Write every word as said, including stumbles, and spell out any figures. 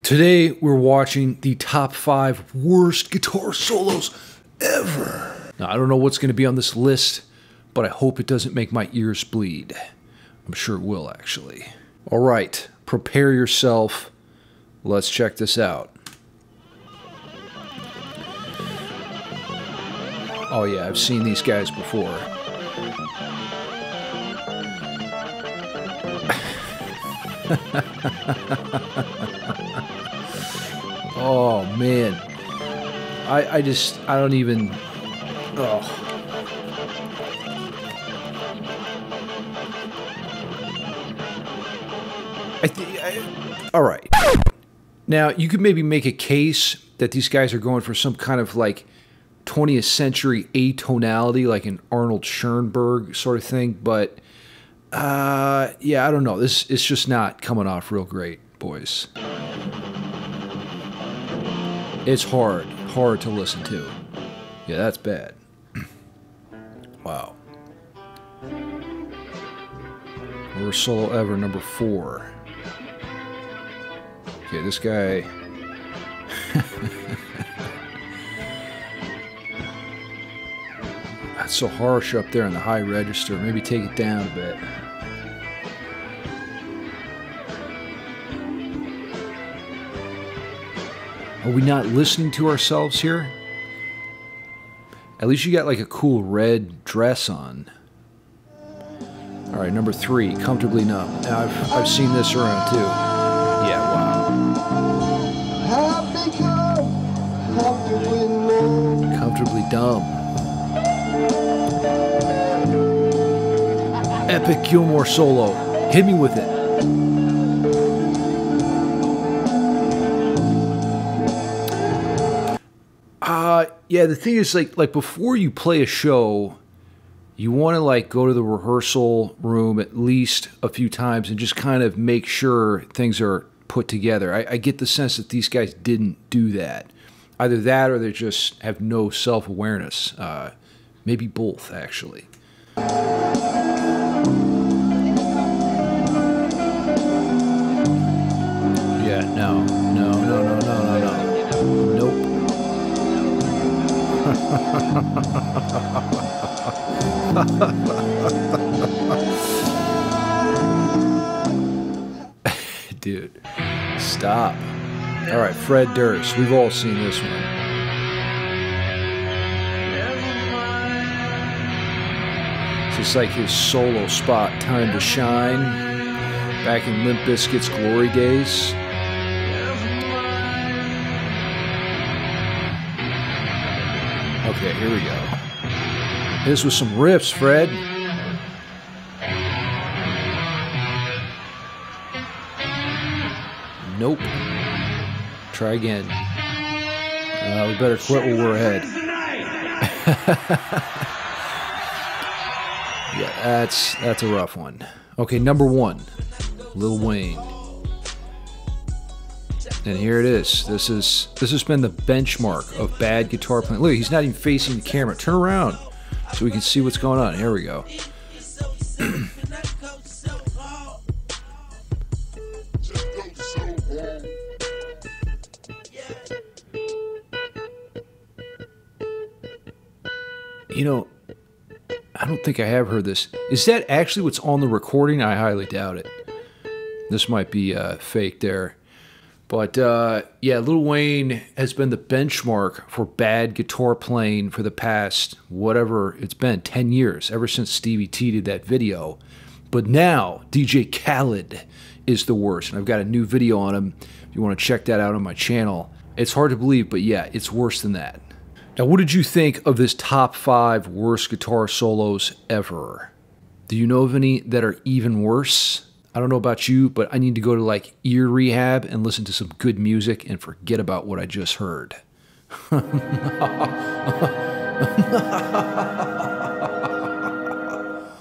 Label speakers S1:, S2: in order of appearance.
S1: Today, we're watching the top five worst guitar solos ever. Now, I don't know what's going to be on this list, but I hope it doesn't make my ears bleed. I'm sure it will, actually. All right, prepare yourself. Let's check this out. Oh yeah, I've seen these guys before. Oh man, I I just I don't even. Oh. I think. All right. Now you could maybe make a case that these guys are going for some kind of like twentieth century atonality, like an Arnold Schoenberg sort of thing, but uh, yeah, I don't know. This it's just not coming off real great, boys. It's hard, hard to listen to. Yeah, that's bad. Wow. Worst solo ever, number four. Okay, this guy. That's so harsh up there in the high register. Maybe take it down a bit. Are we not listening to ourselves here? At least you got like a cool red dress on. All right, number three, Comfortably Numb. Now, I've, I've seen this around too. Yeah, wow. Comfortably Dumb. Epic Gilmore solo. Hit me with it. Uh, yeah, the thing is, like, like before you play a show, you want to, like, go to the rehearsal room at least a few times and just kind of make sure things are put together. I, I get the sense that these guys didn't do that. Either that or they just have no self-awareness. Uh, maybe both, actually. Yeah, no, no, no, no, no, no, no. Nope. Dude, stop. All right, Fred Durst. We've all seen this one. It's just like his solo spot, Time to Shine, back in Limp Bizkit's glory days. Okay, here we go. This was some riffs, Fred. Nope. Try again. Uh, we better quit while we're ahead. Yeah, that's that's a rough one. Okay, number one, Lil Wayne. And here it is. This is this has been the benchmark of bad guitar playing. Look, he's not even facing the camera. Turn around so we can see what's going on. Here we go. You know, I don't think I have heard this. Is that actually what's on the recording? I highly doubt it. This might be uh, fake there. But, uh, yeah, Lil Wayne has been the benchmark for bad guitar playing for the past, whatever it's been, ten years, ever since Stevie T did that video. But now, D J Khaled is the worst, and I've got a new video on him if you want to check that out on my channel. It's hard to believe, but yeah, it's worse than that. Now, what did you think of this top five worst guitar solos ever? Do you know of any that are even worse? I don't know about you, but I need to go to like ear rehab and listen to some good music and forget about what I just heard.